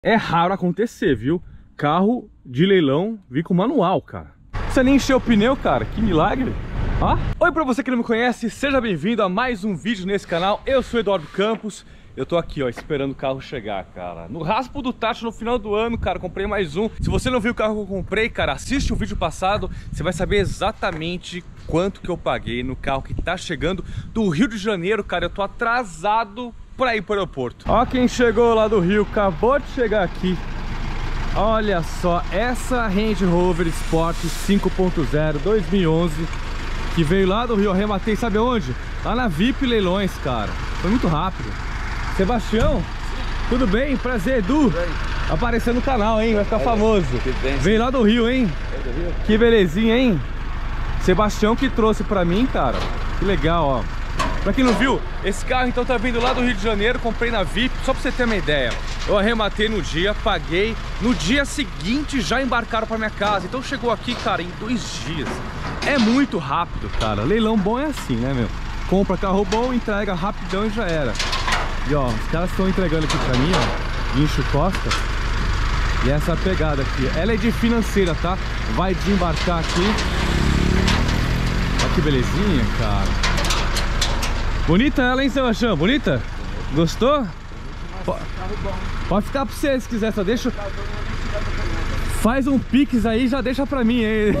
É raro acontecer, viu? Carro de leilão vir com manual, cara. Você nem encheu o pneu, cara. Que milagre. Ó. Oi pra você que não me conhece, seja bem-vindo a mais um vídeo nesse canal. Eu sou Eduardo Campos. Eu tô aqui, ó, esperando o carro chegar, cara. No raspo do tacho no final do ano, cara, comprei mais um. Se você não viu o carro que eu comprei, cara, assiste o vídeo passado. Você vai saber exatamente quanto que eu paguei no carro que tá chegando do Rio de Janeiro, cara. Eu tô atrasado pra ir pro aeroporto. Ó quem chegou lá do Rio, acabou de chegar aqui. Olha só, essa Range Rover Sport 5.0 2011 que veio lá do Rio, arrematei, sabe onde? Lá na VIP Leilões, cara. Foi muito rápido. Sebastião, tudo bem? Prazer, Edu. Apareceu no canal, hein? Vai ficar famoso. Veio lá do Rio, hein? Que belezinha, hein? Sebastião que trouxe pra mim, cara. Que legal, ó. Pra quem não viu, esse carro então tá vindo lá do Rio de Janeiro, comprei na VIP, só pra você ter uma ideia. Eu arrematei no dia, paguei, no dia seguinte já embarcaram pra minha casa. Então chegou aqui, cara, em 2 dias. É muito rápido, cara. Leilão bom é assim, né, meu? Compra carro bom, entrega rapidão e já era. E ó, os caras estão entregando aqui pra mim, ó, guincho Costa. E essa pegada aqui, ela é de financeira, tá? Vai desembarcar aqui. Olha que belezinha, cara. Bonita ela, hein, Sebastião? Bonita? Gostou? Pode ficar pra você se quiser, só deixa. Faz um pix aí, já deixa pra mim, hein?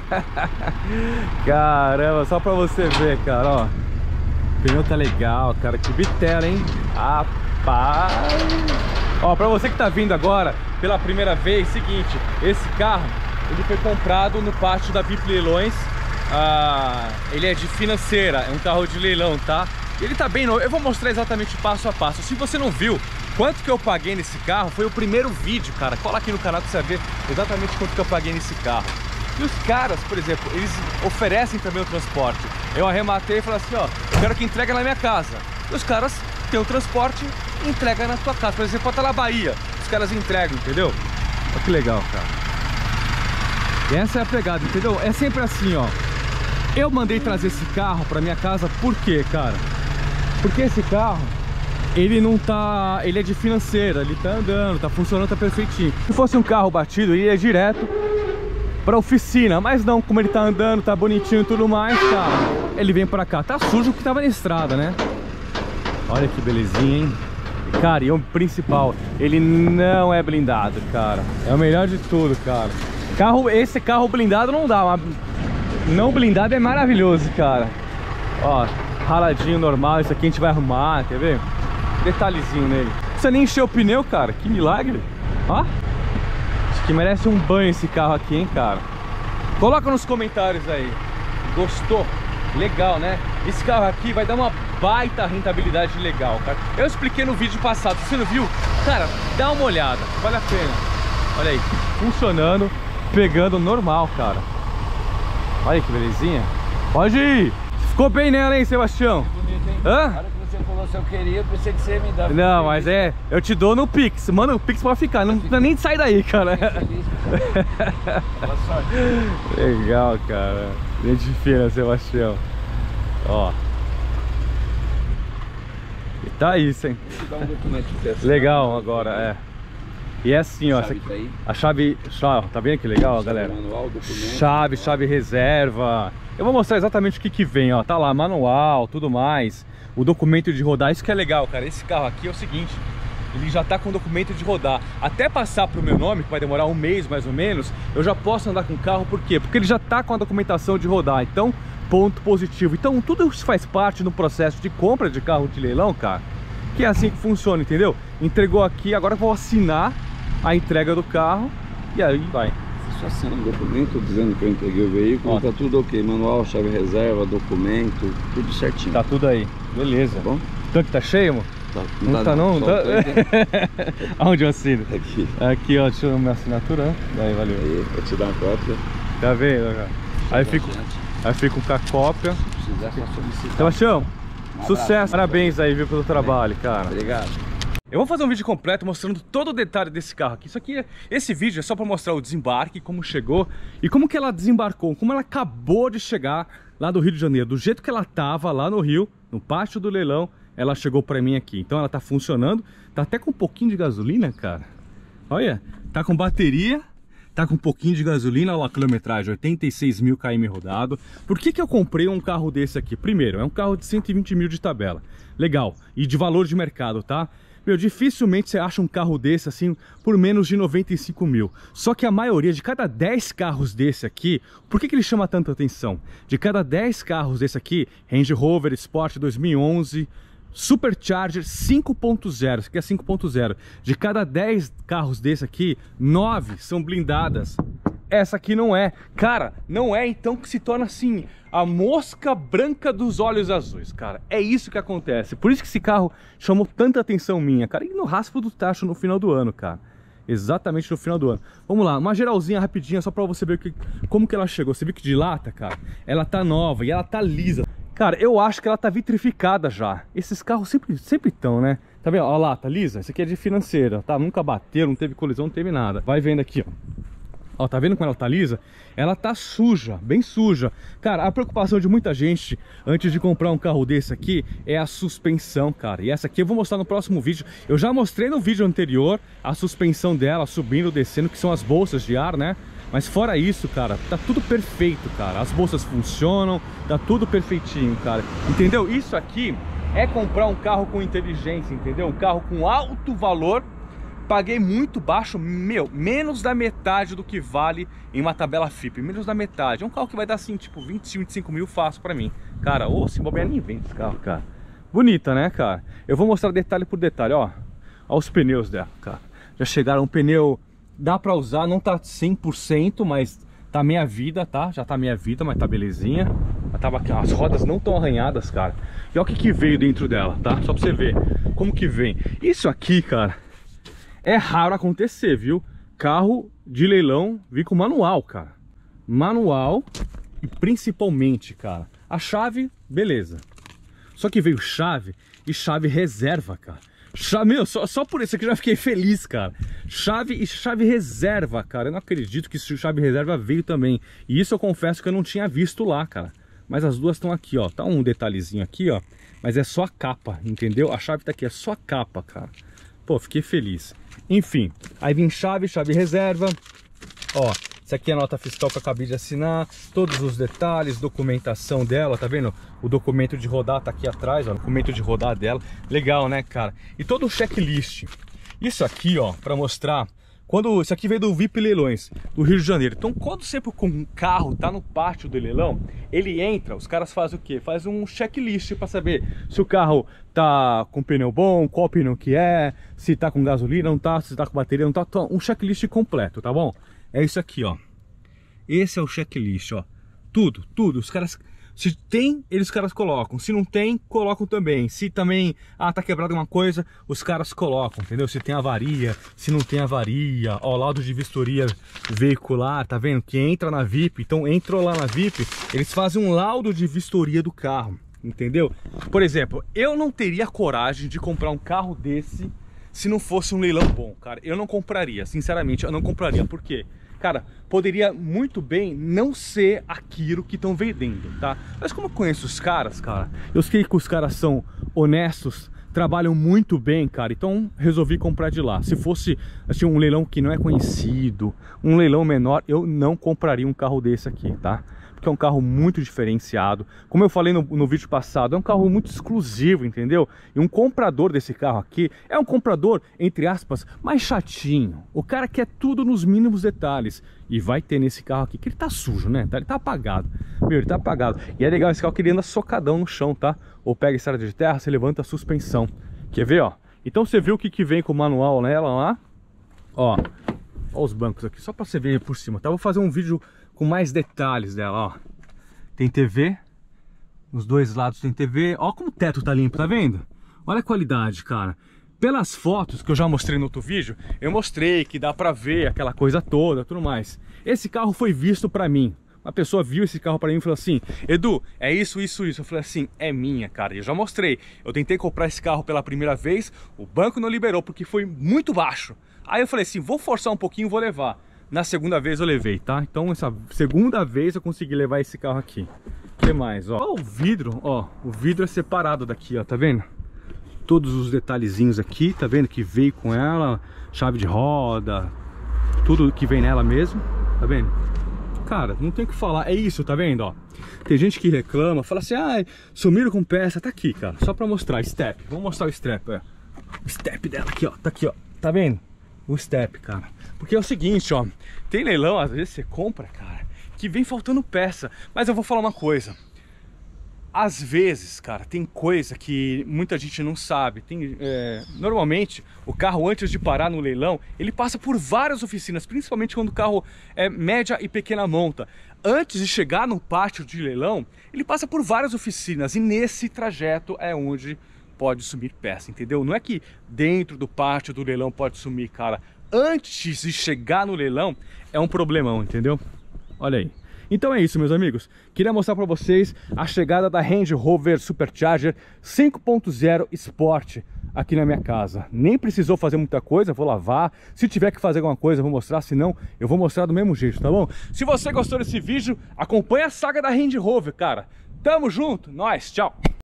Caramba, só pra você ver, cara, ó. O pneu tá legal, cara, que bitela, hein? Rapaz! Ó, pra você que tá vindo agora pela primeira vez, seguinte, esse carro, ele foi comprado no pátio da VIP Leilões. Ele é de financeira, é um carro de leilão, tá? Ele tá bem novo, eu vou mostrar exatamente passo a passo. Se você não viu quanto que eu paguei nesse carro, foi o primeiro vídeo, cara. Cola aqui no canal pra você ver exatamente quanto que eu paguei nesse carro. E os caras, por exemplo, eles oferecem também o transporte. Eu arrematei e falei assim, ó, quero que entregue na minha casa. E os caras têm o transporte e entregam na tua casa. Por exemplo, pode estar na Bahia, os caras entregam, entendeu? Olha que legal, cara. E essa é a pegada, entendeu? É sempre assim, ó. Eu mandei trazer esse carro pra minha casa, por quê, cara? Porque esse carro, ele não tá... ele é de financeira, ele tá andando, tá funcionando, tá perfeitinho. Se fosse um carro batido, ele ia direto pra oficina, mas não, como ele tá andando, tá bonitinho e tudo mais, cara, ele vem pra cá. Tá sujo porque tava na estrada, né? Olha que belezinha, hein? Cara, e o principal, ele não é blindado, cara. É o melhor de tudo, cara. Esse carro blindado não dá, mas não blindado é maravilhoso, cara. Ó, raladinho normal, isso aqui a gente vai arrumar, quer ver? Detalhezinho nele. Você nem encheu o pneu, cara, que milagre. Ó, acho que merece um banho esse carro aqui, hein, cara. Coloca nos comentários aí, gostou? Legal, né? Esse carro aqui vai dar uma baita rentabilidade legal, cara. Eu expliquei no vídeo passado, se você não viu, cara, dá uma olhada, vale a pena. Olha aí, funcionando, pegando normal, cara. Olha que belezinha. Pode ir. Ficou bem nela, hein, Sebastião? Bonito, hein? Hã? Na hora que você falou se eu queria, eu pensei que você ia me dar. Não, mas é, eu te dou no Pix. Mano, o Pix pode ficar, não precisa nem sair daí, cara. Legal, cara. Gente fina, Sebastião. Ó. E tá isso, hein? Deixa eu dar um documento de teste. Legal agora, é. E é assim, ó, a chave, tá vendo que legal, galera? Manual, Chave reserva. Eu vou mostrar exatamente o que que vem, ó. Tá lá, manual, tudo mais. O documento de rodar, isso que é legal, cara. Esse carro aqui é o seguinte, ele já tá com documento de rodar. Até passar pro meu nome, que vai demorar um mês mais ou menos, eu já posso andar com o carro, por quê? Porque ele já tá com a documentação de rodar, então, ponto positivo. Então, tudo isso faz parte do processo de compra de carro de leilão, cara. Que é assim que funciona, entendeu? Entregou aqui, agora eu vou assinar a entrega do carro e aí vai. Você só assina um documento dizendo que eu entreguei o veículo, ó, tá tudo ok, manual, chave reserva, documento, tudo certinho. Tá tudo aí, beleza. Tá bom? O tanque tá cheio, mano? Tá, não tá não? Tá... Aonde eu assino? Aqui. Aqui, ó, deixa eu ver minha assinatura, né? Daí, valeu. Aí, vou te dar uma cópia. Tá vendo, cara? Aí fico com a cópia. Se precisar, só solicitar. Sebastião, Um sucesso, abraço, parabéns aí, viu, pelo trabalho, cara. Obrigado. Eu vou fazer um vídeo completo mostrando todo o detalhe desse carro aqui. Isso aqui, esse vídeo é só para mostrar o desembarque, como chegou e como que ela desembarcou, como ela acabou de chegar lá do Rio de Janeiro. Do jeito que ela tava lá no Rio, no pátio do leilão, ela chegou para mim aqui. Então ela tá funcionando, tá até com um pouquinho de gasolina, cara. Olha, tá com bateria, tá com um pouquinho de gasolina, olha a quilometragem, 86 mil km rodado. Por que eu comprei um carro desse aqui? Primeiro, é um carro de 120 mil de tabela, legal, e de valor de mercado, tá? Meu, dificilmente você acha um carro desse assim por menos de 95 mil. Só que a maioria, de cada 10 carros desse aqui, por que ele chama tanta atenção? De cada 10 carros desse aqui, Range Rover Sport 2011, Supercharger 5.0, isso aqui é 5.0. De cada 10 carros desse aqui, 9 são blindadas. Essa aqui não é. Cara, não é então que se torna assim a mosca branca dos olhos azuis, cara. É isso que acontece. Por isso que esse carro chamou tanta atenção minha, cara. E no raspo do tacho no final do ano, cara. Exatamente no final do ano. Vamos lá, uma geralzinha rapidinha só pra você ver como que ela chegou. Você viu que de lata, cara, ela tá nova e ela tá lisa. Cara, eu acho que ela tá vitrificada já. Esses carros sempre estão, né? Tá vendo? Olha lá, tá lisa. Isso aqui é de financeira, tá? Nunca bateu, não teve colisão, não teve nada. Vai vendo aqui, ó. Ó, tá vendo como ela tá lisa? Ela tá suja, bem suja. Cara, a preocupação de muita gente antes de comprar um carro desse aqui é a suspensão, cara. E essa aqui eu vou mostrar no próximo vídeo. Eu já mostrei no vídeo anterior a suspensão dela subindo, descendo, que são as bolsas de ar, né? Mas fora isso, cara, tá tudo perfeito, cara. As bolsas funcionam, tá tudo perfeitinho, cara. Entendeu? Isso aqui é comprar um carro com inteligência, entendeu? Um carro com alto valor. Paguei muito baixo, meu, menos da metade do que vale em uma tabela FIP. Menos da metade. É um carro que vai dar assim, tipo, 25 mil fácil pra mim. Cara, ô, se bobear nem vende esse carro, cara. Bonita, né, cara? Eu vou mostrar detalhe por detalhe, ó. Ó os pneus dela, cara. Já chegaram, um pneu... Dá pra usar, não tá 100%, mas tá meia vida, tá? Já tá meia vida, mas tá belezinha. As rodas não estão arranhadas, cara. E olha o que veio dentro dela, tá? Só pra você ver como que vem. Isso aqui, cara, é raro acontecer, viu? Carro de leilão vir com manual, cara. Manual e principalmente, cara, a chave, beleza. Só que veio chave e chave reserva, cara. Meu, só por isso aqui eu já fiquei feliz, cara. Chave e chave reserva, cara. Eu não acredito que chave reserva veio também. E isso eu confesso que eu não tinha visto lá, cara. Mas as duas estão aqui, ó. Tá um detalhezinho aqui, ó. Mas é só a capa, entendeu? A chave tá aqui, é só a capa, cara. Pô, fiquei feliz. Enfim, aí vem chave reserva. Ó, essa aqui é a nota fiscal que eu acabei de assinar. Todos os detalhes, documentação dela, tá vendo? O documento de rodar tá aqui atrás, ó, o documento de rodar dela. Legal, né, cara? E todo o checklist. Isso aqui, ó, pra mostrar... Isso aqui veio do VIP Leilões, do Rio de Janeiro. Então, quando sempre um carro tá no pátio do leilão, ele entra, os caras fazem o quê? Faz um checklist para saber se o carro tá com pneu bom, qual pneu que é, se tá com gasolina, não tá, se tá com bateria, não tá. Um checklist completo, tá bom? É isso aqui, ó. Esse é o checklist, ó. Tudo. Os caras... Se tem, os caras colocam. Se não tem, colocam também. Se também, tá quebrado alguma coisa, os caras colocam, entendeu? Se tem avaria, se não tem avaria. Ó, laudo de vistoria veicular, tá vendo? Que entra na VIP. Então, entrou lá na VIP, eles fazem um laudo de vistoria do carro, entendeu? Por exemplo, eu não teria coragem de comprar um carro desse se não fosse um leilão bom, cara. Eu não compraria, sinceramente, eu não compraria. Por quê? Cara, poderia muito bem não ser aquilo que estão vendendo, tá? Mas como eu conheço os caras, cara, eu sei que os caras são honestos, trabalham muito bem, cara, então resolvi comprar de lá. Se fosse assim, um leilão que não é conhecido, um leilão menor, eu não compraria um carro desse aqui, tá? Porque é um carro muito diferenciado. Como eu falei no vídeo passado, é um carro muito exclusivo, entendeu? E um comprador desse carro aqui é um comprador, entre aspas, mais chatinho. O cara quer tudo nos mínimos detalhes. E vai ter nesse carro aqui, que ele tá sujo, né? Ele tá apagado. Meu, ele tá apagado. E é legal esse carro que ele anda socadão no chão, tá? Ou pega estrada de terra, você levanta a suspensão. Quer ver, ó? Então você viu o que vem com o manual nela lá? Ó os bancos aqui, só pra você ver por cima, tá? Vou fazer um vídeo com mais detalhes dela, ó. Tem TV, nos dois lados tem TV. Ó como o teto tá limpo, tá vendo? Olha a qualidade, cara. Pelas fotos que eu já mostrei no outro vídeo, eu mostrei que dá pra ver aquela coisa toda, tudo mais. Esse carro foi visto pra mim. Uma pessoa viu esse carro pra mim e falou assim: Edu, é isso. Eu falei assim, é minha, cara. E eu já mostrei. Eu tentei comprar esse carro pela primeira vez, o banco não liberou porque foi muito baixo. Aí eu falei assim, vou forçar um pouquinho e vou levar. Na segunda vez eu levei, tá? Então essa segunda vez eu consegui levar esse carro aqui. O que mais? Ó, o vidro, ó. O vidro é separado daqui, ó, tá vendo? Todos os detalhezinhos aqui, tá vendo? Que veio com ela. chave de roda, tudo que vem nela mesmo, tá vendo? Cara, não tem o que falar, é isso, tá vendo, ó? Tem gente que reclama, fala assim, ah, sumiram com peça, tá aqui, cara, só pra mostrar, step, vamos mostrar o step, ó. O step dela aqui, ó, tá vendo? O step, cara, porque é o seguinte, ó, tem leilão, às vezes você compra, cara, que vem faltando peça, mas eu vou falar uma coisa. Às vezes, cara, tem coisa que muita gente não sabe. Normalmente, o carro, antes de parar no leilão, ele passa por várias oficinas, principalmente quando o carro é média e pequena monta. Antes de chegar no pátio de leilão, ele passa por várias oficinas e nesse trajeto é onde pode sumir peça, entendeu? Não é que dentro do pátio do leilão pode sumir, cara. Antes de chegar no leilão, é um problemão, entendeu? Olha aí. Então é isso, meus amigos. Queria mostrar para vocês a chegada da Range Rover Supercharger 5.0 Sport aqui na minha casa. Nem precisou fazer muita coisa, vou lavar. Se tiver que fazer alguma coisa, eu vou mostrar. Se não, eu vou mostrar do mesmo jeito, tá bom? Se você gostou desse vídeo, acompanha a saga da Range Rover, cara. Tamo junto, nós, tchau!